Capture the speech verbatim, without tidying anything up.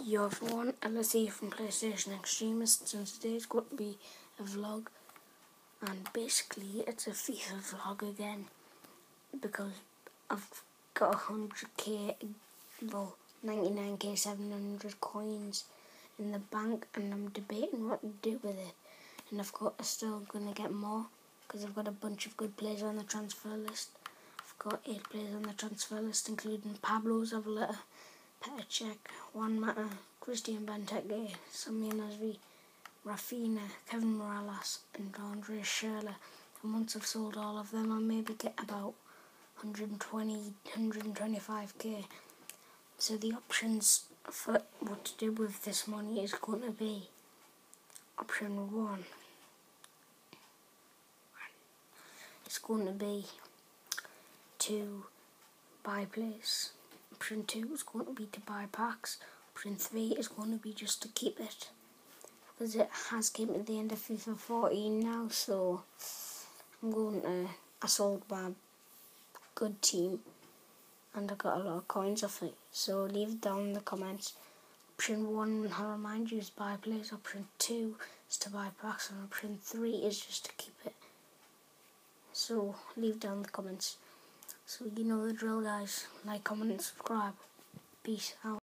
Yo everyone, L S E from PlayStation Extremists, and today's going to be a vlog, and basically it's a FIFA vlog again, because I've got one hundred k, well ninety-nine k seven hundred coins in the bank, and I'm debating what to do with it, and I've got, I'm still going to get more, because I've got a bunch of good players on the transfer list. I've got eight players on the transfer list, including Pablo Zavaleta, Petr Cech, Juan Mata, Christian Benteke, Samir Nasri, Rafinha, Kevin Morales and Andre Schürrle. And once I've sold all of them, I'll maybe get about one hundred twenty, one hundred twenty-five k. So the options for what to do with this money is going to be option one. It's going to be to buy players. Option two is going to be to buy packs. Option three is going to be just to keep it, because it has came to the end of FIFA fourteen now, so I'm going to, I sold my good team and I got a lot of coins off it, so leave it down in the comments. Option one, I'll remind you, is buy players. Option two is to buy packs, and option three is just to keep it. So leave down in the comments. So you know the drill, guys. Like, comment and subscribe. Peace out.